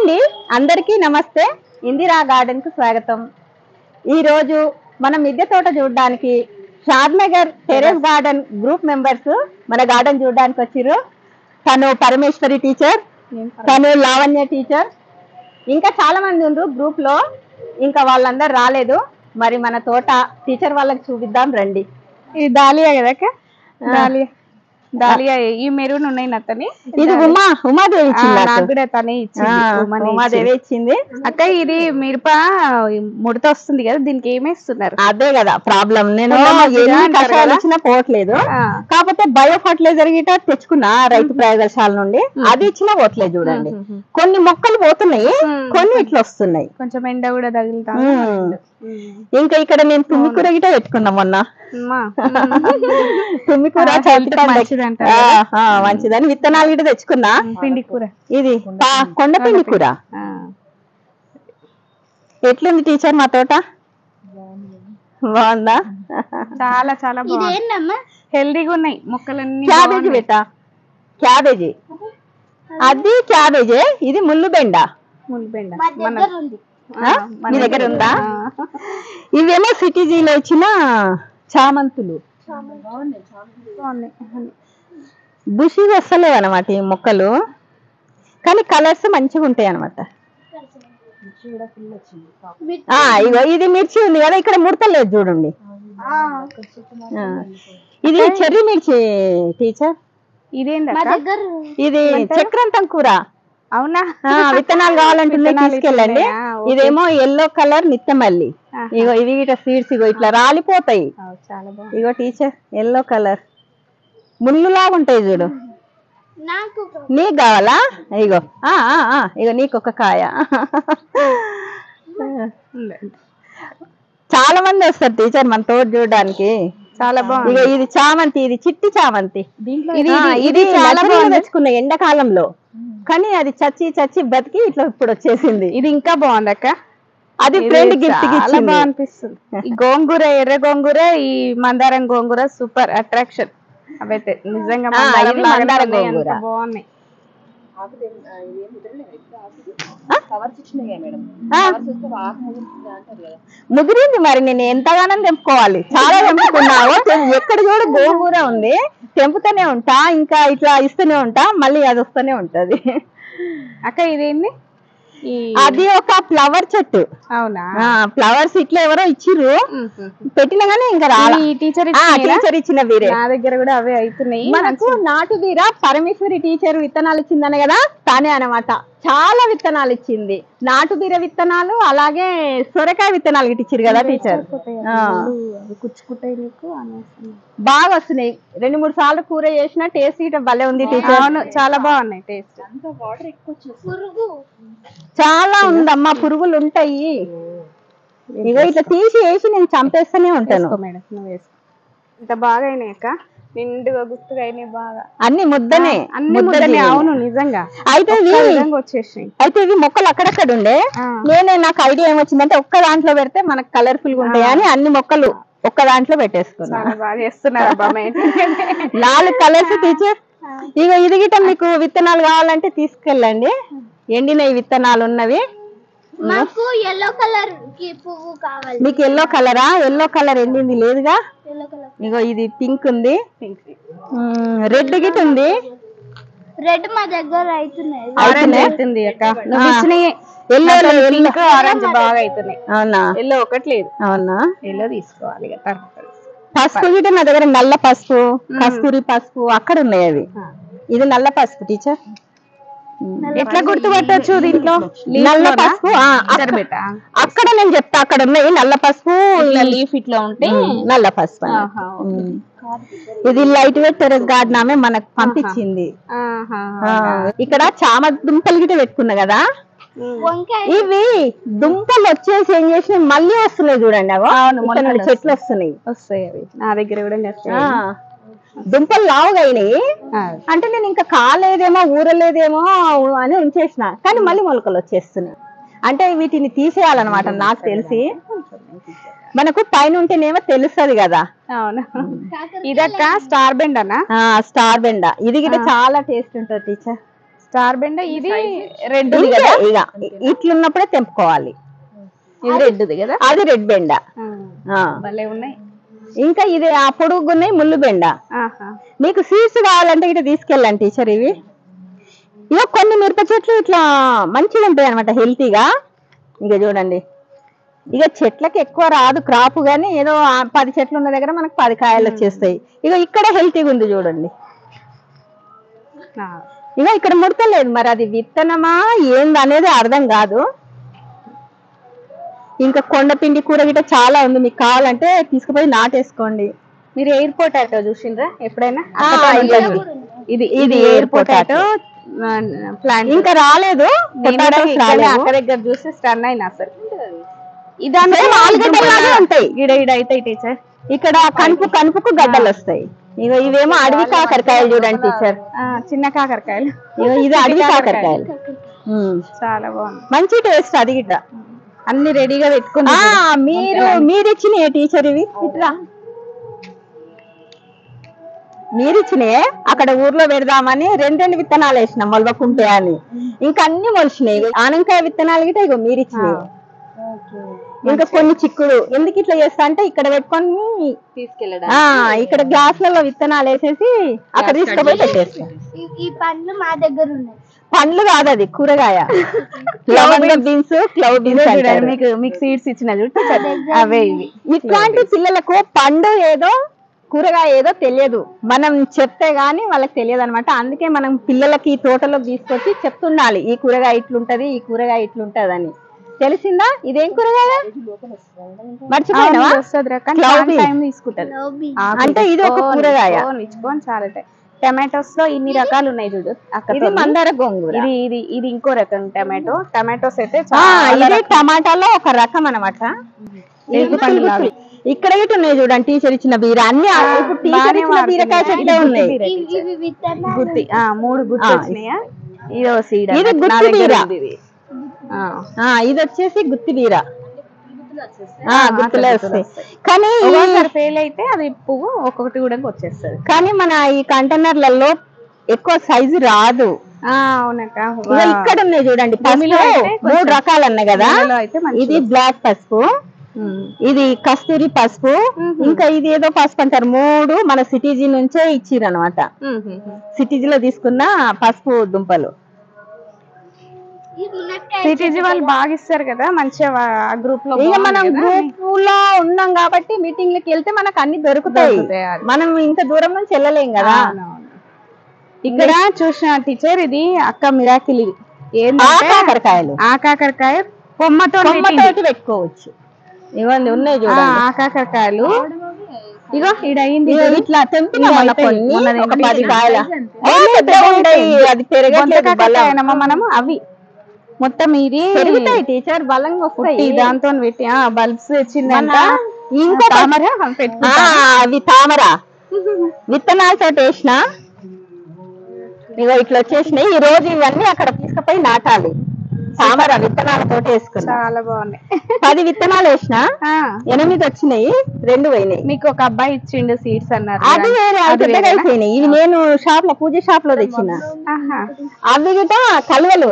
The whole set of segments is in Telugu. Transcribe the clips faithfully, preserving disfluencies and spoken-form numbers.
అండి అందరికీ నమస్తే. ఇందిరా గార్డెన్ కు స్వాగతం. ఈ రోజు మనం మిద్దె తోట చూడడానికి Shadnagar terrace garden group members మన గార్డెన్ చూడడానికి వచ్చిర్రు. తను పరమేశ్వరి టీచర్, తను లావణ్య టీచర్, ఇంకా చాలా మంది ఉండ్రు గ్రూప్ లో. ఇంకా వాళ్ళందరూ రాలేదు. మరి మన తోట టీచర్ వాళ్ళకి చూపిద్దాం రండి. ఇది దాలియా కదక్క, దాలియా దాలియా ఈ మెరూన్ ఉన్నాయి నత్తని. ఇది ఉమా ఉమాదేవి ఇచ్చింది, నాకు కూడా తనే ఇచ్చింది, ఉమాదేవి ఇచ్చింది. అక్క ఇది మిరప ముడత వస్తుంది కదా, దీనికి ఏమేస్తున్నారు? అదే కదా ప్రాబ్లం. నేను కషాయాలు ఇచ్చినా పోవట్లేదు. కాకపోతే బయో ఫర్టిలైజర్ గిట తెచ్చుకున్నా రైతు ప్రయోగశాల నుండి, అది ఇచ్చినా పోవట్లేదు. చూడండి, కొన్ని మొక్కలు పోతున్నాయి, కొన్ని ఇట్లా వస్తున్నాయి. కొంచెం ఎండ కూడా తగులుతా. ఇంకా ఇక్కడ నేను తుమ్మికూర గిట పెట్టుకున్నా మొన్న. తుమ్మికూర మంచిదని విత్తనాలు గిట తెచ్చుకున్నా. పిండి కూర, ఇది కొండ పిండి కూర. ఎట్లుంది టీచర్ మా తోట? బాగుందా? చాలా చాలా బాగుంది, హెల్దీగా ఉన్నాయి మొక్కలన్నీ. క్యాబేజీ పెట్టా, క్యాబేజీ అది క్యాబేజీ. ఇది ముళ్ళు బెండ. ముళ్ళు బెండ మీ దగ్గర ఉందా? ఇవేమో సిటీజీలో వచ్చిన చామంతులు, బుషి వస్తలేవు అనమాట ఈ మొక్కలు, కానీ కలర్స్ మంచిగా ఉంటాయి అనమాట. ఇగో ఇది మిర్చి ఉంది కదా, ఇక్కడ ముడతలేదు చూడండి. ఇది చెర్రీ మిర్చి టీచర్. ఇదేంటి ఇది చక్రంతం కూర. అవునా? విత్తనాలు కావాలంటే తీసుకెళ్ళండి. ఇదేమో ఎల్లో కలర్ నిత్తమల్లి. ఇగో ఇది ఇట్లా సీడ్స్ ఇగో ఇట్లా రాలిపోతాయి. ఇగో టీచర్ ఎల్లో కలర్ ముళ్ళులాగా ఉంటాయి చూడు. నీకు కావాలా? ఇగో ఇగో నీకు ఒక కాయ. చాలా మంది వస్తారు టీచర్ మన తోట చూడడానికి. చాలా బాగుంది. ఇగో ఇది చామంతి, ఇది చిట్టి చామంతి. ఇది చాలా బాగా తెచ్చుకున్నా ఎండాకాలంలో, కానీ అది చచ్చి చచ్చి బతికి ఇట్లా ఇప్పుడు వచ్చేసింది. ఇది ఇంకా బాగుంది అక్క, అది ఫ్రెండ్ గిఫ్ట్ చాలా బాగా అనిపిస్తుంది. ఈ గోంగూర, ఎర్ర గోంగూర, ఈ మందారం గోంగూర సూపర్ అట్రాక్షన్. అవైతే నిజంగా బాగున్నాయి. ముదిరింది మరి, నేను ఎంతగానో తెంపుకోవాలి. చాలా తెంపుకున్నావు. ఎక్కడ చూడ గోంగూర ఉంది, తెంపుతూనే ఉంటా, ఇంకా ఇట్లా ఇస్తూనే ఉంటా, మళ్ళీ అది వస్తూనే ఉంటది. అక్క ఇదేంటి? అది ఒక ఫ్లవర్ చెట్టు. అవునా? ఫ్లవర్స్ ఇట్లా ఎవరో ఇచ్చిర్రు, పెట్టినా గానీ ఇంకా రాలే. టీచర్ టీచర్ ఇచ్చిన వీరే. నా దగ్గర కూడా అవే అవుతున్నాయి. మనకు నాటు వీర పరమేశ్వరి టీచర్ విత్తనాలు ఇచ్చిందని కదా, తానే అనమాట. చాలా విత్తనాలు ఇచ్చింది, నాటు బీర విత్తనాలు, అలాగే సొరకాయ విత్తనాలు గిట్ట ఇచ్చిరు కదా టీచర్. కుచ్చుకుంటాయి నీకు, బాగా వస్తున్నాయి. రెండు మూడు సార్లు కూర చేసిన టేస్ట్ గిట్ట భలే ఉంది టీచర్. చాలా బాగున్నాయి టేస్ట్. చాలా ఉందమ్మా, పురుగులు ఉంటాయి. ఇగో ఇట్లా తీసి వేసి నేను చంపేస్తూనే ఉంటాను. మేడం నువ్వు వేసుకో. ఇంత బాగా అయినాయి అక్క, నిండుగా గుర్తుగా అయినాయి బాగా. అన్ని ముద్దనే, అన్ని ముద్దనే. అవును నిజంగా. అయితే వచ్చేసాయి. అయితే ఇవి మొక్కలు అక్కడక్కడ ఉండే, నేనే నాకు ఐడియా ఏమొచ్చిందంటే ఒక్క దాంట్లో పెడితే మనకు కలర్ఫుల్ గా ఉంటాయి అని అన్ని మొక్కలు ఒక్క దాంట్లో పెట్టేసుకున్నా. బాగా చేస్తున్నారు. నాలుగు కలర్స్ టీచర్. ఇక ఇది గిట్ట మీకు విత్తనాలు కావాలంటే తీసుకెళ్ళండి, ఎండిన విత్తనాలు ఉన్నవి. నాకు yellow కలర్ కి పువ్వు కావాలి. మీకు ఎల్లో కలరా? ఎల్లో కలర్ ఎండింది లేదుగా. ఇగో ఇది పింక్ ఉంది, రెడ్ గిట్ ఉంది. రెడ్ మా దగ్గర అవుతున్నాయి. ఆరెంజ్ అవుతుంది అక్క. ఎల్లో పింక్ ఆరెంజ్ బాగా అవుతున్నాయి. అవునా? ఎల్లో ఒకటి లేదు. అవునా? ఎల్లో తీసుకోవాలి. పసుపు గిట్ట నా దగ్గర నల్ల పసుపు, కస్తూరి పసుపు అక్కడ ఉన్నాయి. అవి ఇది నల్ల పసుపు టీచర్. ఎట్లా గుర్తుపట్టచ్చు దీంట్లో? నల్ల పసుపు అక్కడ నేను చెప్తా, అక్కడ ఉన్నాయి నల్ల పసుపు. లీఫ్ ఇట్లా ఉంటే నల్ల పసుపు. ఇది లైట్ వెయిట్ టెరెస్ గార్డెన్ ఆమె మనకు పంపించింది. ఇక్కడ చామ దుంపలు గిట్ట పెట్టుకున్నా కదా, ఇవి దుంపలు వచ్చేసి ఏం చేసి మళ్ళీ వస్తున్నాయి చూడండి. అవి చెట్లు వస్తున్నాయి. వస్తాయి అవి నా దగ్గర కూడా. దుంపలు లావుగా అయినాయి అంటే నేను ఇంకా కాలేదేమో ఊరలేదేమో అని ఉంచేసిన, కానీ మళ్ళీ మొలకలు వచ్చేస్తున్నాయి. అంటే వీటిని తీసేయాలన్నమాట నాకు తెలిసి. మనకు పైన ఉంటేనేమో తెలుస్తుంది కదా. అవును. ఇదక్క స్టార్ బెండ్ అన్న. స్టార్ బెండ ఇది గిట్ట చాలా టేస్ట్ ఉంటుంది టీచర్. స్టార్ బెండ ఇది రెడ్ ఇంతే ఇక ఇట్లున్నప్పుడే తెంపుకోవాలి. ఇది రెడ్ది కదా, అది రెడ్ బెండ. ఆ. భలే ఉన్నాయి. ఇంకా ఇది ఆ పొడుగున్నాయి ముళ్ళు బెండ. ఆహా. మీకు సీడ్స్ కావాలంటే ఇట్లా తీసుకెళ్ళండి టీచర్. ఇవి ఇక కొన్ని మిరప చెట్లు ఇట్లా మంచిగా ఉంటాయి అనమాట, హెల్తీగా. ఇక చూడండి, ఇక చెట్లకి ఎక్కువ రాదు క్రాప్, గానీ ఏదో ఆ పది చెట్లు ఉన్న దగ్గర మనకు పది కాయలు వచ్చేస్తాయి. ఇక ఇక్కడ హెల్తీగా ఉంది చూడండి. ఇక ఇక్కడ ముడతలేదు, మరి అది విత్తనమా ఏంది అనేది అర్థం కాదు. ఇంకా కొండపిండి కూర గిట్ట చాలా ఉంది, మీకు కావాలంటే తీసుకుపోయి నాటేసుకోండి. మీరు ఎయిర్ పొటాటో చూసిండ్రా ఎప్పుడైనా? ఇది ఇది ఎయిర్ పొటాటో ప్లాంట్ ఇంకా రాలేదు, అక్కడ దగ్గర చూసి స్టన్ అయినా అసలు. ఇదంతా ఆలుగడ్డలాగే ఉంటాయి. గిడ గిడ అవుతాయి టీచర్. ఇక్కడ కనుపు కనుపుకు గడ్డలు వస్తాయి. ఇక ఇవేమో అడవి కాకరకాయలు చూడండి టీచర్, చిన్న కాకరకాయలు. ఇది అడవి కాకరకాయలు, చాలా బాగుంది, మంచి టేస్ట్. అది గిట్ట అన్ని రెడీగా పెట్టుకున్నా. మీరు మీరు ఇచ్చిన టీచర్ ఇవి ఇట్లా మీరు ఇచ్చినాయే, అక్కడ ఊర్లో పెడదామని రెండు రెండు విత్తనాలు వేసినాం మొలవకుంటే అని. ఇంకా అన్ని మొలిచినాయి. ఆనంకాయ విత్తనాలు గిట్ట ఇగో మీరు ఇచ్చినాయి. ఇంకా కొన్ని చిక్కుడు ఎందుకు ఇట్లా చేస్తా అంటే ఇక్కడ పెట్టుకొని తీసుకెళ్ళడం, ఇక్కడ గ్లాసులలో విత్తనాలు వేసేసి అక్కడ తీసుకుపోయి పెట్టేస్తాం. ఈ పండ్లు మా దగ్గర ఉన్నాయి. పండ్లు కాదు, అది కూరగాయ. బీన్స్, క్లవ్ బీన్స్. మీకు మీకు సీడ్స్ ఇచ్చిన చూడు అవే ఇవి. ఇట్లాంటి పిల్లలకు పండు ఏదో కూరగాయ ఏదో తెలియదు, మనం చెప్తే గానీ వాళ్ళకి తెలియదు అనమాట. అందుకే మనం పిల్లలకి తోటలోకి తీసుకొచ్చి చెప్తుండాలి, ఈ కూరగాయ ఇట్లుంటది, ఈ కూరగాయ ఇట్లుంటది అని. తెలిసిందా? ఇదేం కూరగాయ మర్చిపోయినావా? తీసుకుంటది అంటే ఇది ఒక కూరగాయ. ఇచ్చుకొని చాలా టమాటోస్ లో ఇన్ని రకాలు ఉన్నాయి చూడు. ఇది మందార గోంగూర. ఇది ఇది ఇది ఇంకో రకం టమాటో. టమాటోస్ అయితే ఇది టమాటాలో ఒక రకం అనమాట. ఇక్కడ ఇటు ఉన్నాయి చూడండి టీచర్ ఇచ్చిన బీర. అన్ని ఇప్పుడు టీచర్ ఇచ్చిన బీరకాయ చెట్లే ఉన్నాయి. గుత్తి మూడు గుత్తి వచ్చినాయా? ఇదో సీడ్, ఇది గుత్తి బీర. ఇది వచ్చేసి గుత్తి బీర, గుత్తులే వస్తాయి. కానీ ఫెయిల్ అయితే అది పువ్వు ఒక్కొక్కటి కూడా వచ్చేస్తుంది. కానీ మన ఈ కంటైనర్లలో ఎక్కువ సైజు రాదు. అవునక్క. ఇక్కడ ఉన్నాయి చూడండి పసుపు, మూడు రకాలు ఉన్నాయి కదా. ఇది బ్లాక్ పసుపు, ఇది కస్తూరి పసుపు, ఇంకా ఇది ఏదో పసుపు అంటారు. మూడు మన సిటీజీ నుంచే ఇచ్చిర్రు అనమాట. సిటీజీలో తీసుకున్న పసుపు దుంపలు. సిటీజీ వాళ్ళు బాగా ఇస్తారు కదా మంచిగా గ్రూప్ లో. ఇక మనం గ్రూప్ లో ఉన్నాం కాబట్టి మీటింగ్లకి వెళ్తే మనకు అన్ని దొరుకుతాయి. మనం ఇంత దూరం నుంచి వెళ్ళలేం కదా. ఇక్కడ చూసిన టీచర్ ఇది అక్క మిరాకిల్. ఇది కాకరకాయలు, ఆ కాకరకాయ కొమ్మతో కొమ్మతోటి పెట్టుకోవచ్చు. ఇవన్నీ ఉన్నాయి చూడండి ఆ కాకరకాయలు. ఇగో ఇది అయింది ఇట్లా తెంపినా ఒక పది కాయల. అది పెరగట్లేదమ్మా మనము. అవి మొత్తం ఇది పెరుగుతాయి టీచర్, బలంగా వస్తాయి. దాంతో పెట్టి బల్బ్స్ తెచ్చిందంట. ఇంకో తామర, అవి తామర విత్తనాలతో వేసిన. ఇగో ఇట్లా వచ్చేసినాయి. ఈ రోజు ఇవన్నీ అక్కడ తీసుకుపోయి నాటాలి. తామర విత్తనాలతో వేసుకున్నా. చాలా బాగున్నాయి. పది విత్తనాలు వేసిన, ఎనిమిది వచ్చినాయి, రెండు పోయినాయి. మీకు ఒక అబ్బాయి ఇచ్చిండు సీడ్స్ అన్నారు. అది వేరే, అది పెద్దగా అయిపోయినాయి. ఇవి నేను షాప్ లో పూజ షాప్ లో తెచ్చిన. అవి గిట కలువలు.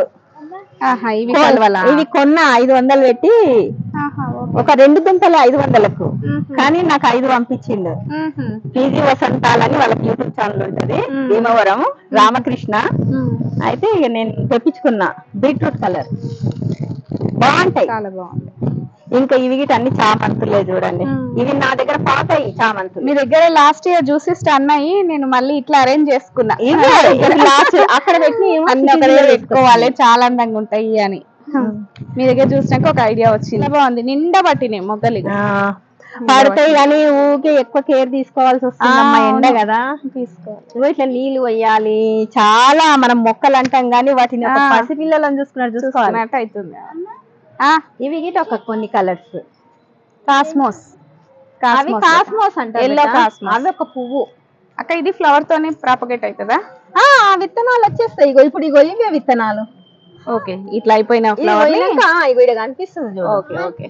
ఇవి కొన్న ఐదు వందలు పెట్టి, ఒక రెండు దుంపలు ఐదు వందలకు. కానీ నాకు ఐదు పంపించిండు. పీజీ వసంతాలని వాళ్ళకి యూట్యూబ్ ఛానల్ ఉంటది, భీమవరం రామకృష్ణ. అయితే ఇక నేను తెప్పించుకున్నా. బీట్రూట్ కలర్ బాగుంటాయి, చాలా బాగుంది. ఇంకా ఇవి గిట అన్ని చామంతులే చూడండి. ఇవి నా దగ్గర పాతాయి చామంతులు. మీ దగ్గర లాస్ట్ ఇయర్ చూసి స్టన్ అయ్యి నేను మళ్ళీ ఇట్లా అరేంజ్ చేసుకున్నా. అక్కడ పెట్టి అన్ని పెట్టుకోవాలి, చాలా అందంగా ఉంటాయి అని. మీ దగ్గర చూసినాక ఒక ఐడియా వచ్చింది. బాగుంది, నిండా పట్టినాయి మొగ్గలు. పడతాయి కానీ ఊకే ఎక్కువ కేర్ తీసుకోవాల్సి వస్తుంది. ఎండ కదా, తీసుకోవాలి. ఇట్లా నీళ్లు వేయాలి. చాలా మనం మొక్కలు అంటాం గానీ వాటిని పసిపిల్లలను చూసుకున్నట్టు చూసుకోవాలంటే అవుతుంది. ఇవి గిట ఒక కొన్ని కలర్స్ కాస్మోస్. అవి కాస్మోస్ అంటారు, ఎల్లో కాస్మోస్. అవి ఒక పువ్వు అక్క. ఇది ఫ్లవర్ తోనే ప్రాపగేట్ అవుతుందా? ఆ విత్తనాలు వచ్చేస్తాయి. ఇగో ఇప్పుడు ఇగో ఇవే విత్తనాలు. ఓకే, ఇట్లా అయిపోయిన ఫ్లవర్ ఇగో ఇక్కడ కనిపిస్తుంది. Okay okay.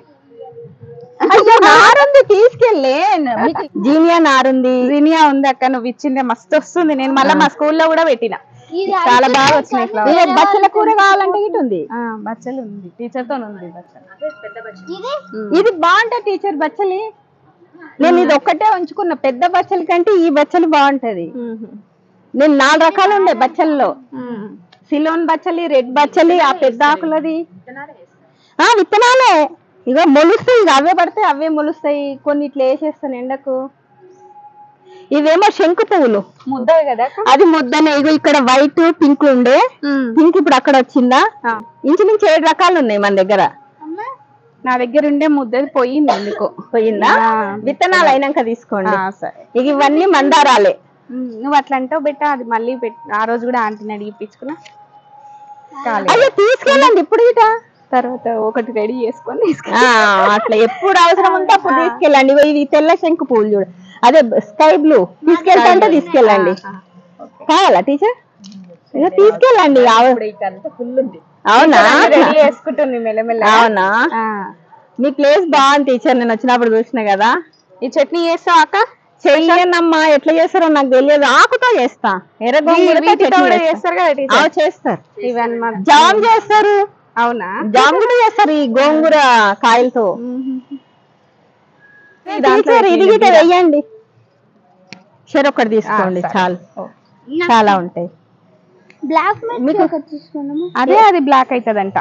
నారుంది తీసుకెళ్ళే. జీనియా నారుంది. జీనియా ఉంది అక్క, నువ్వు ఇచ్చిందే మస్తు వస్తుంది. నేను మళ్ళీ మా స్కూల్లో కూడా పెట్టిన. ఇది చాలా బాగా వచ్చినాయి ఫ్లవర్స్. ఇగో బచ్చల కూర కావాలంటే ఇటు ఉంది. ఆ బచ్చలు ఉంది, టీచర్ తో ఉంది బచ్చలు. ఇది ఇది బాగుంటది టీచర్ బచ్చలి. నేను ఇది ఒక్కటే ఉంచుకున్న, పెద్ద బచ్చల కంటే ఈ బచ్చలు బాగుంటది. నేను నాలుగు రకాలు ఉండే బచ్చల్లో, సిలోన్ బచ్చలి, రెడ్ బచ్చలి, ఆ పెద్ద ఆకులది. ఆ విత్తనాలే ఇగో మొలుస్తాయి, ఇక అవే పడితే అవే మొలుస్తాయి. కొన్ని ఇట్లా వేసేస్తాను ఎండకు. ఇవేమో శంకు పువ్వులు, ముద్దవి కదా. అది ముద్దనే. ఇగో ఇక్కడ వైట్ పింక్ ఉండే, పింక్ ఇప్పుడు అక్కడ వచ్చిందా. ఇంచుమించు ఏడు రకాలు ఉన్నాయి మన దగ్గర. నా దగ్గర ఉండే ముద్దది పోయింది ఎందుకో. పోయిందా? విత్తనాలు అయినాక తీసుకోండి. సరే, ఇక ఇవన్నీ మందారాలే. నువ్వు అట్లా అంటావు బిడ్డ, అది మళ్ళీ పెట్ ఆ రోజు కూడా ఆంటీని అడిగిపించుకున్నా. అయ్యో తీసుకెళ్ళండి ఇప్పుడు ఇట. తర్వాత ఒకటి రెడీ చేసుకొని ఆ, అట్లా ఎప్పుడు అవసరం ఉంటే అప్పుడు తీసుకెళ్ళండి. ఇగో ఇవి తెల్ల శంకు పువ్వులు చూడు, అదే స్కై బ్లూ. తీసుకెళ్తా అంటే తీసుకెళ్ళండి. కావాలా టీచర్? ఇక తీసుకెళ్ళండి. అవునా? రెడీ చేసుకుంటుంది మెల్లమెల్ల. అవునా? మీ ప్లేస్ బాగుంది టీచర్, నేను వచ్చినప్పుడు చూసిన కదా. ఈ చట్నీ చేస్తావు అక్క? చెయ్యనమ్మా, ఎట్లా చేస్తారో నాకు తెలియదు. ఆకుతో చేస్తా. వీటితో కూడా చేస్తారు కదా టీచర్? చేస్తారు. ఇవన్నీ జామ్ చేస్తారు. అవునా? జామ్ కూడా చేస్తారు ఈ గోంగూర కాయలతో. టీచర్ ఇది గిట్ట వెయ్యండి. చెరొకటి తీసుకోండి చాలు, చాలా ఉంటాయి. బ్లాక్ మీకు ఒకటి తీసుకున్నాము. అదే అది బ్లాక్ అవుతుందంట.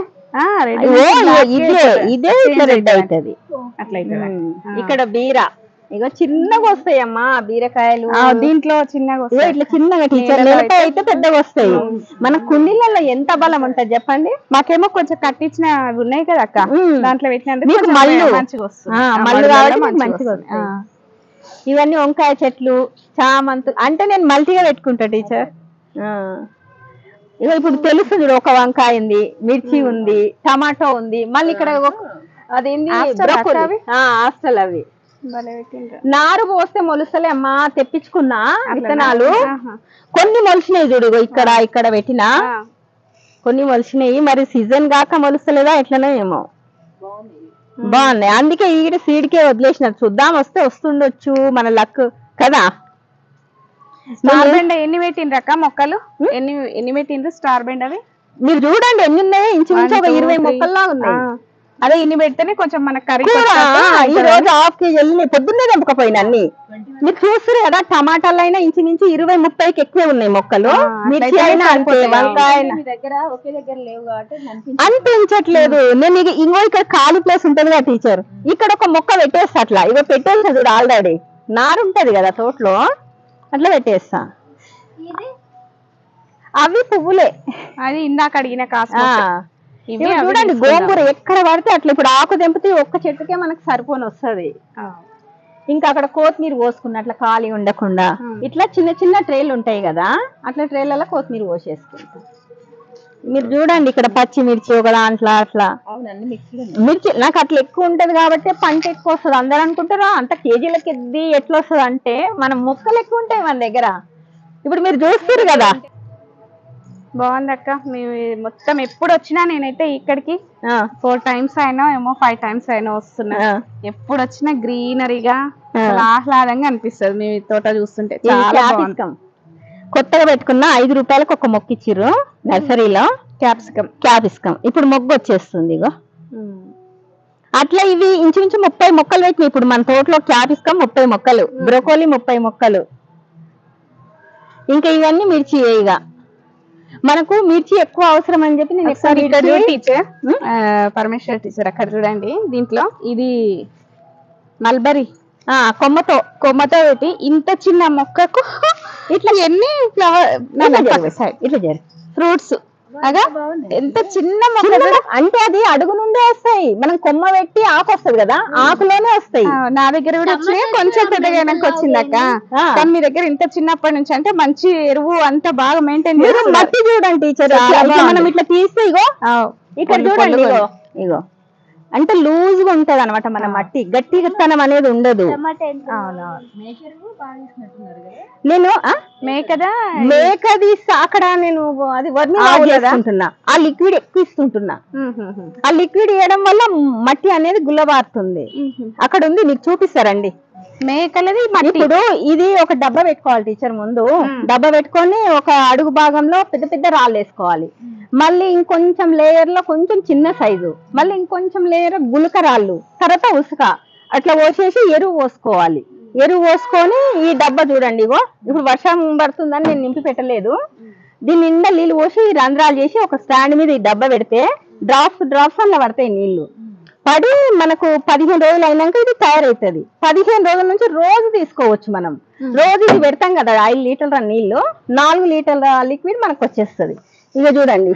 ఇదే ఇదే ఇట్లా రెడ్ అవుతుంది. అట్లయితే ఇక్కడ బీర ఇగో చిన్నగా వస్తాయమ్మా బీరకాయలు. దీంట్లో చిన్నగా ఇగో ఇట్లా చిన్నగా టీచర్, నిలపై అయితే పెద్దగా వస్తాయి. మన కుండీలలో ఎంత బలం ఉంటది చెప్పండి. మాకేమో కొంచెం కట్టించిన ఉన్నాయి కదా అక్క, దాంట్లో పెట్టినందుకు మళ్ళు మంచిగా వస్తుంది. మళ్ళు కాబట్టి మంచిగా వస్తాయి. ఇవన్నీ వంకాయ చెట్లు, చామంతులు. అంటే నేను మల్టీగా పెట్టుకుంటా టీచర్. ఇగో ఇప్పుడు తెలుస్తుంది, ఒక వంకాయ ఉంది, మిర్చి ఉంది, టమాటో ఉంది, మళ్ళీ ఇక్కడ అదేంది హాస్టల్. అవి నారు పోస్తే మొలుస్తలే అమ్మా, తెప్పించుకున్నా విత్తనాలు. కొన్ని మొలిచినాయి చూడు, ఇక్కడ ఇక్కడ పెట్టినా కొన్ని మొలిచినాయి. మరి సీజన్ కాక మొలుస్తలేదా ఎట్లనో ఏమో. బాగున్నాయి, అందుకే ఈ సీడ్కే వదిలేసిన. చూద్దాం, వస్తే వస్తుండొచ్చు, మన లక్ కదా. స్టార్ బెండ్ ఎన్ని పెట్టిండ్రు అక్క మొక్కలు? ఎన్ని ఎన్ని పెట్టిండ్రు స్టార్ బెండ్? అవి మీరు చూడండి ఎన్ని ఉన్నాయి. ఇంచుమించు ఒక ఇరవై మొక్కల్లా ఉన్నాయి. అదే ఇన్ని పెడితేనే కొంచెం మన కర్రీ. ఈ రోజు హాఫ్ కేజీ వెళ్ళి పొద్దున్నే తెంపకపోయినా అన్ని. మీరు చూస్తారు కదా, టమాటాలు అయినా ఇంచుమించు ఇరవై ముప్పైకి ఎక్కువే ఉన్నాయి మొక్కలు. మిర్చి అయినా అంతే, వంకాయ అనిపించట్లేదు. నేను ఇంకో ఇక్కడ ఖాళీ ప్లేస్ ఉంటది కదా టీచర్, ఇక్కడ ఒక మొక్క పెట్టేస్తా. అట్లా ఇక పెట్టేస్తా చూడు, ఆల్రెడీ నారు ఉంటది కదా తోటలో, అట్లా పెట్టేస్తా. అవి పువ్వులే, అది ఇందాక అడిగిన కాస్త. చూడండి గోంగూర ఎక్కడ పడితే అట్లా. ఇప్పుడు ఆకు తెంపితే ఒక్క చెట్టుకే మనకు సరిపోని వస్తుంది. ఇంకా అక్కడ కొత్తిమీర పోసుకున్న అట్లా ఖాళీ ఉండకుండా ఇట్లా చిన్న చిన్న ట్రేలు ఉంటాయి కదా, అట్లా ట్రేలలో కొత్తిమీర పోసేసుకుంటాం. మీరు చూడండి ఇక్కడ పచ్చిమిర్చి ఒక దాంట్లో అట్లా. మిర్చి నాకు అట్లా ఎక్కువ ఉంటది కాబట్టి పంట ఎక్కువ వస్తుంది. అందరు అనుకుంటారా అంత కేజీలకి ఎద్ది ఎట్లా వస్తుంది అంటే, మన మొక్కలు ఎక్కువ ఉంటాయి మన దగ్గర. ఇప్పుడు మీరు చూస్తారు కదా. బాగుంది అక్క, మేము మొత్తం ఎప్పుడు వచ్చినా నేనైతే ఇక్కడికి ఫోర్ టైమ్స్ అయినా ఏమో ఫైవ్ టైమ్స్ అయినా వస్తున్నా. ఎప్పుడు వచ్చినా గ్రీనరీగా ఆహ్లాదంగా అనిపిస్తుంది మేము ఈ తోట చూస్తుంటే. చాలా కొత్తగా పెట్టుకున్న ఐదు రూపాయలకు ఒక మొక్క ఇచ్చిర్రు నర్సరీలో. క్యాప్సికం క్యాప్సికం ఇప్పుడు మొగ్గు వచ్చేస్తుంది. ఇగో అట్లా ఇవి ఇంచుమించు ముప్పై మొక్కలు పెట్టినాయి ఇప్పుడు మన తోటలో. క్యాప్సికం ముప్పై మొక్కలు, బ్రోకోలీ ముప్పై మొక్కలు, ఇంకా ఇవన్నీ మిర్చి. ఇక మనకు మిర్చి ఎక్కువ అవసరం అని చెప్పి నేను ఎక్కువ. టీచర్ పరమేశ్వర్ టీచర్ అక్కడ చూడండి, దీంట్లో ఇది మల్బరీ కొమ్మతో కొమ్మతో పెట్టి ఇంత చిన్న మొక్కకు ఇట్లా ఎన్ని ఫ్లవర్ ఇట్లా జరి ఫ్రూట్స్ అగా ఎంత చిన్న మొక్క అంటే అది అడుగు నుండే వస్తాయి. మనం కొమ్మ పెట్టి ఆకు వస్తుంది కదా, ఆకులోనే వస్తాయి. నా దగ్గర కూడా వచ్చినాయి, కొంచెం పెద్దగా వచ్చింది అక్క. కానీ మీ దగ్గర ఇంత చిన్నప్పటి నుంచి అంటే మంచి ఎరువు అంతా బాగా మెయింటైన్ చేస్తారు. మట్టి చూడండి టీచర్, మనం ఇట్లా తీస్తే ఇగో ఇక్కడ చూడండి, ఇగో ఇగో అంటే లూజ్ గా ఉంటది అనమాట మన మట్టి, గట్టితనం అనేది ఉండదు. నేను మేకదా మేకది అక్కడ నేను అది చేసుకుంటున్నా, ఆ లిక్విడ్ ఎక్కువ ఇస్తుంటున్నా. ఆ లిక్విడ్ వేయడం వల్ల మట్టి అనేది గుల్లబారుతుంది. అక్కడ ఉంది, మీకు చూపిస్తారండి. మేకలది ఇప్పుడు ఇది ఒక డబ్బా పెట్టుకోవాలి టీచర్ ముందు. డబ్బా పెట్టుకొని ఒక అడుగు భాగంలో పెద్ద పెద్ద రాళ్ళు వేసుకోవాలి. మళ్ళీ ఇంకొంచెం లేయర్ లో కొంచెం చిన్న సైజు, మళ్ళీ ఇంకొంచెం లేయర్ గులక రాళ్ళు, తర్వాత ఉసుక అట్లా పోసేసి ఎరువు పోసుకోవాలి. ఎరువు పోసుకొని ఈ డబ్బా చూడండి, ఇగో ఇప్పుడు వర్షం పడుతుందని నేను నింపి పెట్టలేదు. దీని నిండా నీళ్ళు పోసి రంధ్రాలు చేసి ఒక స్టాండ్ మీద ఈ డబ్బా పెడితే డ్రాప్స్ డ్రాప్స్ అలా పడతాయి నీళ్లు పడి మనకు పదిహేను రోజులు అయినాక ఇది తయారవుతుంది. పదిహేను రోజుల నుంచి రోజు తీసుకోవచ్చు మనం. రోజు ఇది పెడతాం కదా, ఐదు లీటర్ల నీళ్లు నాలుగు లీటర్ల లిక్విడ్ మనకు వచ్చేస్తుంది. ఇక చూడండి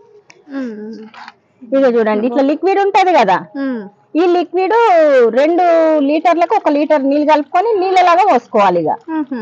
ఇక చూడండి ఇట్లా లిక్విడ్ ఉంటది కదా, ఈ లిక్విడ్ రెండు లీటర్లకు ఒక లీటర్ నీళ్ళు కలుపుకొని నీళ్ళలాగా పోసుకోవాలి. ఇక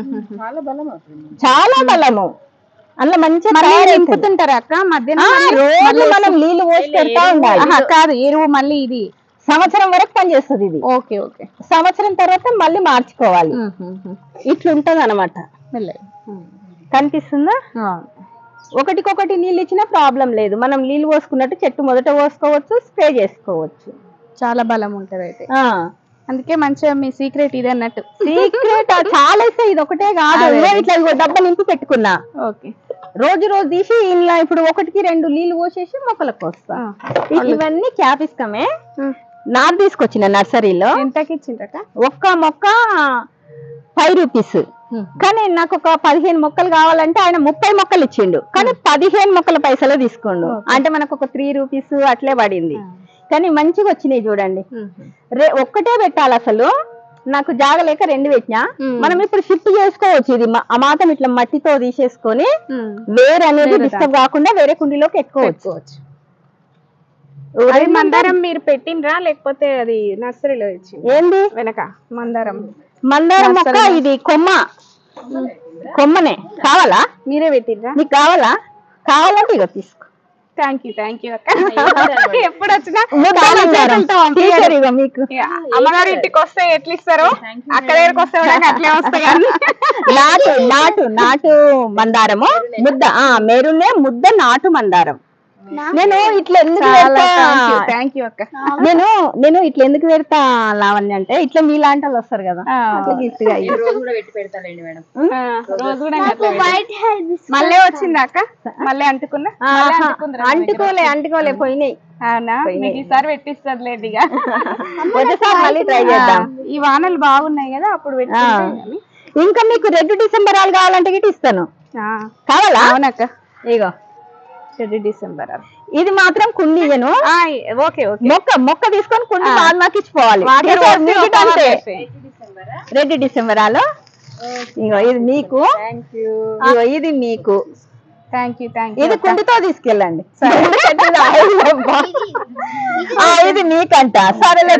చాలా బలము అందులో మంచిగా నింపుతుంటారు అక్క మధ్యాహ్నం రోజు మనం నీళ్లు పోసి పెడతా ఉండాలి. కాదు ఎరువు మళ్ళీ ఇది సంవత్సరం వరకు పనిచేస్తుంది ఇది. ఓకే ఓకే సంవత్సరం తర్వాత మళ్ళీ మార్చుకోవాలి. ఇట్లుంటది అనమాట. కనిపిస్తుందా? ఒకటికొకటి నీళ్ళు ఇచ్చినా ప్రాబ్లం లేదు. మనం నీళ్ళు పోసుకున్నట్టు చెట్టు మొదట పోసుకోవచ్చు, స్ప్రే చేసుకోవచ్చు. చాలా బలం ఉంటది అయితే. అందుకే మంచిగా మీ సీక్రెట్ ఇది అన్నట్టు. సీక్రెట్ చాలా ఇస్తాయి, ఇది ఒకటే కాదు. ఇట్లా డబ్బా నింపి పెట్టుకున్నా. ఓకే రోజు రోజు తీసి ఇలా ఇప్పుడు ఒకటికి రెండు నీళ్లు పోసేసి మొక్కలకు పోస్తా. ఇవన్నీ క్యాపిస్కమే నారు తీసుకొచ్చిన నర్సరీలో. ఎంతకి ఇచ్చిండ్రట? ఒక్క మొక్క ఫైవ్ రూపీస్. కానీ నాకు ఒక పదిహేను మొక్కలు కావాలంటే ఆయన ముప్పై మొక్కలు ఇచ్చిండు, కానీ పదిహేను మొక్కల పైసలు తీసుకోండు. అంటే మనకు ఒక త్రీ రూపీస్ అట్లే పడింది. కానీ మంచిగా వచ్చినాయి చూడండి. రే ఒక్కటే పెట్టాలి అసలు, నాకు జాగలేక రెండు పెట్టినా. మనం ఇప్పుడు షిఫ్ట్ చేసుకోవచ్చు. ఇది మాత్రం ఇట్లా మట్టితో తీసేసుకొని వేరే అనేది డిస్టర్బ్ కాకుండా వేరే కుండీలోకి ఎక్కువచ్చు. మందారం మీరు పెట్టినరా లేకపోతే అది నర్సరీలో ఇచ్చి? ఏంది వెనక మందారం? మందారం మొక్క ఇది కొమ్మ, కొమ్మనే. కావాలా? మీరే పెట్టినరా? నీకు కావాలా? కావాలంటే ఇక తీసుకో. థ్యాంక్ యూ థ్యాంక్ యూ అక్క. ఎప్పుడు వచ్చినా మీకు అమ్మగారి ఇంటికి వస్తే ఎట్లా ఇస్తారో అక్క దగ్గరకు వస్తే అట్లే వస్తాయి. నాటు నాటు నాటు మందారము ముద్ద, మెరునే ముద్ద నాటు మందారం. నేను ఇట్లా ఎందుకు థ్యాంక్ యూ అక్క. నేను నేను ఇట్లా ఎందుకు పెడతా లావణ్య అంటే, ఇట్లా మీలాంటి వాళ్ళు వస్తారు కదా, మళ్ళీ వచ్చిందా అక్క? మళ్ళీ అంటుకున్నా? అంటుకోలే అంటుకోలే పోయినాయి. అవునా? మీకు ఈసారి పెట్టిస్తుంది ఇక. ఒకసారి మళ్ళీ ట్రై చేద్దాం. ఈ వానలు బాగున్నాయి కదా అప్పుడు పెట్టి. ఇంకా మీకు రెడ్ డిసెంబరాలు కావాలంటే గిట్ ఇస్తాను. కావాలా? అవునక్క. ఇగో రెడ్ డిసెంబర్. ఇది మాత్రం కుండి ఇయ్యను. Okay okay. మొక్క మొక్క తీసుకొని కుండి బాగా మాకు ఇచ్చిపోవాలి. రెడ్ డిసెంబరాలో ఇగో ఇది మీకు, ఇగో ఇది మీకు. Thank you thank you. ఇది కుండితో తీసుకెళ్ళండి. ఇది మీకంట. సరేలే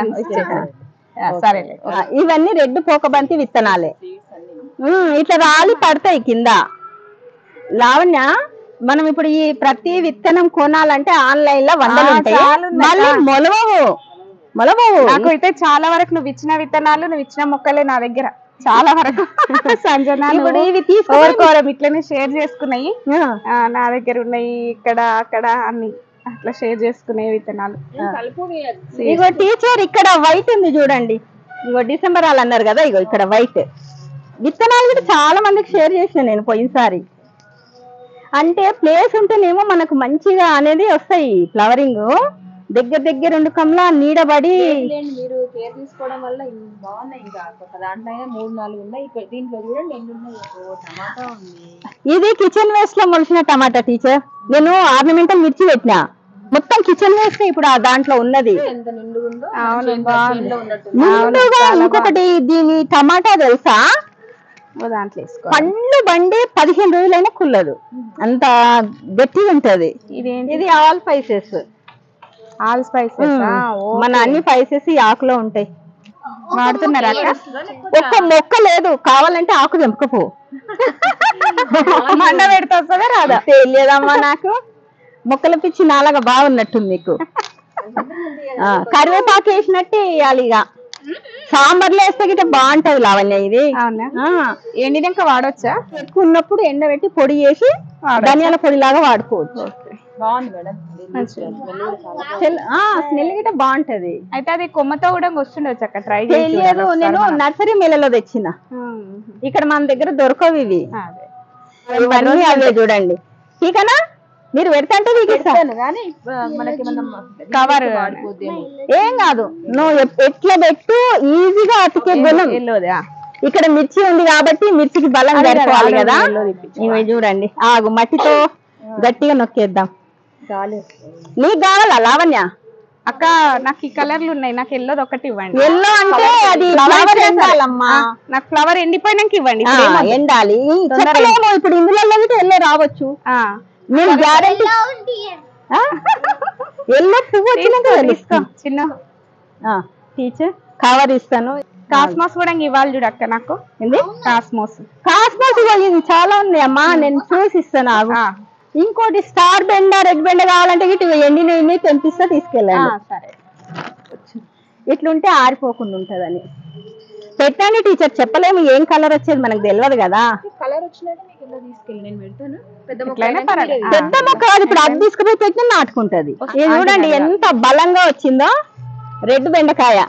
సరే. ఇవన్నీ రెడ్ పోకబంతి విత్తనాలే. ఇట్లా రాలి పడతాయి కింద. లావణ్య, మనం ఇప్పుడు ఈ ప్రతి విత్తనం కొనాలంటే ఆన్లైన్ లో వందలు ఉంటాయి, మళ్ళీ మొలవవు మొలవవు. నాకు అయితే చాలా వరకు నువ్వు ఇచ్చిన విత్తనాలు, నువ్వు ఇచ్చిన మొక్కలే నా దగ్గర చాలా వరకు. సంజన ఇప్పుడు ఇవి తీసుకోవడం ఇట్లనే షేర్ చేసుకున్నాయి నా దగ్గర ఉన్నాయి. ఇక్కడ అక్కడ అన్ని అట్లా షేర్ చేసుకునే విత్తనాలు. ఇగో టీచర్ ఇక్కడ వైట్ ఉంది చూడండి. ఇగో డిసెంబర్ వాళ్ళు అన్నారు కదా, ఇగో ఇక్కడ వైట్ విత్తనాలు కూడా చాలా మందికి షేర్ చేసిన నేను పోయినసారి. అంటే ప్లేస్ ఉంటేనేమో మనకు మంచిగా అనేది వస్తాయి. ఫ్లవరింగ్ దగ్గర దగ్గర రెండు కమ్లా నీడబడి మీరు కేర్ తీసుకోవడం వల్ల బాగున్నాయి. ఇంకా దాంట్లో మూడు నాలుగు ఉన్నాయి. దీంట్లో చూడండి ఎన్ని ఉన్నాయి. టమాటా ఉంది. ఇది కిచెన్ వేస్ట్ లో మొలిచిన టమాటా టీచర్. నేను ఆర్నమెంటల్ మిర్చి పెట్టినా, మొత్తం కిచెన్ వేస్ట్ ఇప్పుడు దాంట్లో ఉన్నది. ఎంత నిండుగుందో. ఇంకొకటి దీని టమాటా తెలుసా, దాంట్లో వేసుకో. పండ్లు బండి పదిహేను రోజులైనా కుల్లదు, అంత గట్టిగా ఉంటది. ఇది ఆల్ స్పైసెస్. ఆల్ స్పైసెస్ మన అన్ని స్పైసెస్ ఈ ఆకులో ఉంటాయి. వాడుతున్నారా? ఒక్క మొక్క లేదు, కావాలంటే ఆకు తెంపుకపో. మండ పెడితే వస్తుందా రాదా తెలియదమ్మా నాకు. మొక్కల పిచ్చి నాలాగా బాగున్నట్టుంది మీకు. కరివేపాకు వేసినట్టే వేయాలి. ఇక సాంబార్లో వేస్తే గిట్ట బాగుంటది లావణ్య. ఇది ఎండినాక వాడొచ్చా? ఎక్కువ ఉన్నప్పుడు ఎండబెట్టి పొడి చేసి ధనియాల పొడి లాగా వాడుకోవచ్చు. బాగుంది మేడం. స్మెల్ గిట్ట బాగుంటది. అయితే అది కొమ్మతో కూడా వస్తుండొచ్చు అక్క, ట్రై తెలియదు. నేను నర్సరీ మేళలో తెచ్చిన, ఇక్కడ మన దగ్గర దొరకవు ఇవి. ఇవన్నీ అవే చూడండి. ఠీకనా మీరు పెడతాంటే కానీ మనకి కవర్ ఏం కాదు, నువ్వు ఎట్లా పెట్టు ఈజీగా అతికే గుణం. ఇక్కడ మిర్చి ఉంది కాబట్టి మిర్చికి బలం సరిపోవాలి కదా. ఇవి చూడండి, ఆగు మట్టితో గట్టిగా నొక్కేద్దాం. నీకు కావాలా లావణ్య? అక్క నాకు ఈ కలర్లు ఉన్నాయి, నాకు ఎల్లోది ఒకటి ఇవ్వండి. ఎల్లో అంటే అది ఫ్లవర్ ఎండాలమ్మా. నాకు ఫ్లవర్ ఎండిపోయినాక ఇవ్వండి. ఎండాలి ఇప్పుడు ఇందులో ఎల్లో రావచ్చు. నేను గ్యారెంటీ ఎల్లో పువ్వు వచ్చినాక చిన్న టీచర్ కవర్ ఇస్తాను. కాస్మోస్ కూడా ఇవ్వాలి చూడు అక్క నాకు. కాస్మోస్ కాస్మోస్ ఇది చాలా ఉంది అమ్మా, నేను చూసి ఇస్తాను. ఇంకోటి స్టార్ బెండ రెడ్ బెండ కావాలంటే ఇటు ఎండినవి తెంపిస్తా తీసుకెళ్ళాను. సరే, ఇట్లుంటే ఆరిపోకుండా ఉంటదని పెట్టండి టీచర్. చెప్పలేము ఏం కలర్ వచ్చేది మనకు తెలియదు కదా. కలర్ వచ్చినాక మీకు ఎలా తీసుకెళ్ళి నేను పెడతాను. పెద్ద పెద్ద మొక్క కాదు, ఇప్పుడు అది తీసుకుపోయి పెట్టిన నాటుకుంటది. ఇది చూడండి ఎంత బలంగా వచ్చిందో రెడ్ బెండకాయ.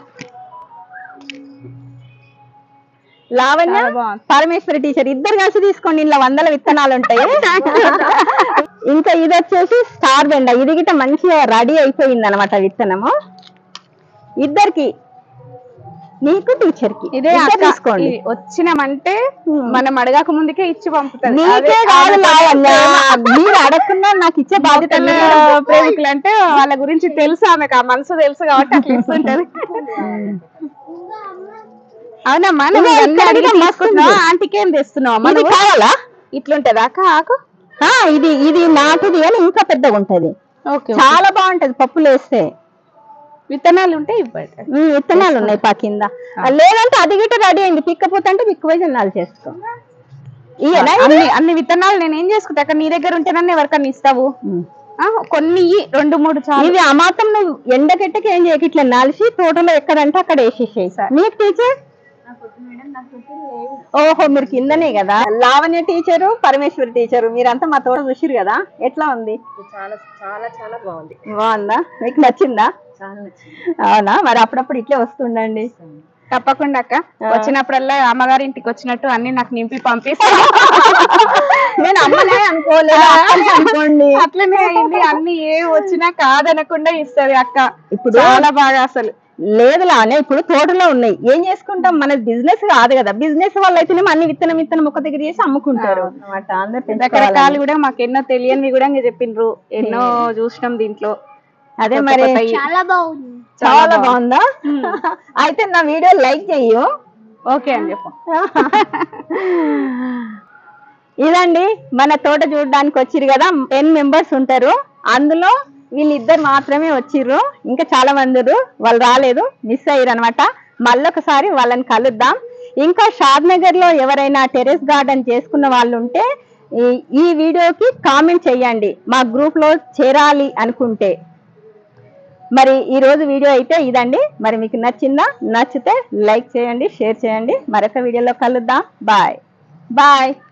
లావణ్య పరమేశ్వరి టీచర్ ఇద్దరు కలిసి తీసుకోండి, ఇలా వందల విత్తనాలు ఉంటాయి. ఇంకా ఇది వచ్చేసి స్టార్ బెండ, ఇది గిట్ట మంచిగా రెడీ అయిపోయింది అనమాట విత్తనము. ఇద్దరికి, నీకు టీచర్ కి ఇదే తీసుకోండి. వచ్చినామంటే మనం అడగక ముందుకే ఇచ్చి పంపుతుంది. నీకే కాదు లావణ్య, మీరు అడగకుండా నాకు ఇచ్చే బాధ్యత. ప్రేమికులు అంటే వాళ్ళ గురించి తెలుసు, ఆమెకు ఆ మనసు తెలుసు కాబట్టి అట్లా ఇస్తుంటది. అవునమ్మా, ఆంటీకి ఏం తెస్తున్నావు? కావాలా? ఇట్లుంటది అక్క ఆకు. ఇది ఇది నాటుది అని ఇంకా పెద్దగా ఉంటది, చాలా బాగుంటది. పప్పులు వేస్తే విత్తనాలు ఉంటే ఇవ్వండి. విత్తనాలు ఉన్నాయి పా కింద. లేదంటే అది గిట్ట రెడీ అయింది, పిక్కపోతే అంటే పిక్కుపోయి విత్తనాలు చేసుకో. అన్ని అన్ని విత్తనాలు నేను ఏం చేసుకుంటా అక్కడ, నీ దగ్గర ఉంటేనన్నా ఎవరికన్నా ఇస్తావు. కొన్ని రెండు మూడు చాలు. ఇవి ఆ మాత్రం నువ్వు ఎండకెట్టకి ఏం చేయక ఇట్లా నలిసి తోటలో ఎక్కడంటే అక్కడ వేసేసేయి. నీకు టీచర్? ఓహో, మీరు కిందనే కదా. లావణ్య టీచరు, పరమేశ్వరి టీచరు, మీరంతా మా తోట చూసిరు కదా. ఎట్లా ఉంది? చాలా చాలా చాలా బాగుంది. బాగుందా? మీకు నచ్చిందా? అవునా, మరి అప్పుడప్పుడు ఇట్లే వస్తుండండి. తప్పకుండా అక్క, వచ్చినప్పుడల్లా అమ్మగారి ఇంటికి వచ్చినట్టు అన్ని నాకు నింపి పంపిస్తా. నేను అమ్మనే అనుకోలేదు అనుకోండి. అట్లనే అయింది, అన్ని ఏ వచ్చినా కాదనకుండా ఇస్తుంది అక్క. ఇప్పుడు చాలా బాగా అసలు లేదులా అనే ఇప్పుడు తోటలో ఉన్నాయి, ఏం చేసుకుంటాం, మన బిజినెస్ కాదు కదా. బిజినెస్ వాళ్ళు అయితేనే అన్ని విత్తనం విత్తనం మొక్క దగ్గర చేసి అమ్ముకుంటారు. రకరకాలు కూడా మాకు ఎన్నో తెలియనివి కూడా చెప్పిండ్రు, ఎన్నో చూసినాం దీంట్లో. అదే మరి చాలా బాగుంది. చాలా బాగుందా? అయితే నా వీడియో లైక్ చెయ్యు. ఓకే అని చెప్పు. ఇదండి మన తోట చూడడానికి వచ్చిరు కదా, టెన్ మెంబర్స్ ఉంటారు. అందులో వీళ్ళిద్దరు మాత్రమే వచ్చిర్రు, ఇంకా చాలా మంది వాళ్ళు రాలేదు, మిస్ అయ్యారు అనమాట. మళ్ళొకసారి వాళ్ళని కలుద్దాం. ఇంకా షాద్ నగర్ లో ఎవరైనా టెర్రస్ గార్డెన్ చేసుకున్న వాళ్ళు ఉంటే ఈ వీడియోకి కామెంట్ చెయ్యండి, మా గ్రూప్ లో చేరాలి అనుకుంటే. మరి ఈ రోజు వీడియో అయితే ఇదండి. మరి మీకు నచ్చిందా? నచ్చితే లైక్ చేయండి, షేర్ చేయండి. మరొక వీడియోలో కలుద్దాం. Bye bye.